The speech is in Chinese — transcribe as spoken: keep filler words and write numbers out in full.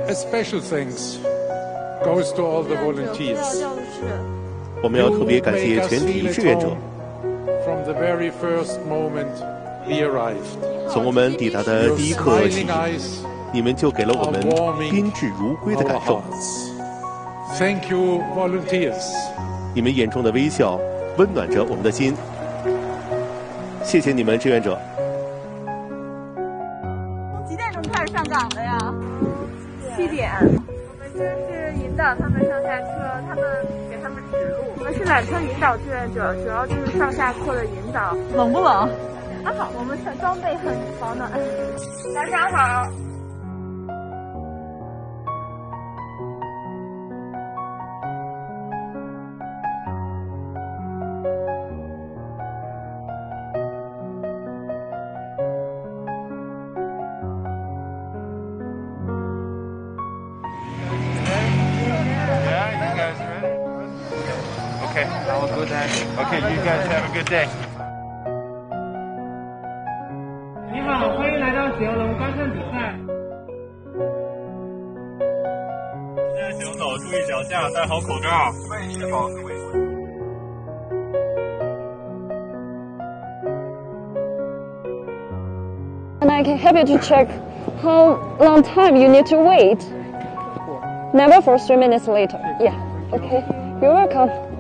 A special thanks goes to all the volunteers. 我们要特别感谢全体志愿者。 From the very first moment we arrived. 从我们抵达的第一刻起，你们就给了我们宾至如归的感受。 Thank you, volunteers. 你们眼中的微笑温暖着我们的心。谢谢你们，志愿者。 几点钟开始上岗的呀？七点。我们就是引导他们上下车，他们给他们指路。我们是缆车引导志愿者，主要就是上下课的引导。冷不冷？还好，我们穿装备很保暖。早上好。 Okay, I will go there. Okay, you guys have a good day. 你好，欢迎来到喜游龙观看比赛。现在行走，注意脚下，戴好口罩。喂，好，各位。 And I can help you to check how long time you need to wait. Never for three minutes later. Yeah. Okay. You're welcome.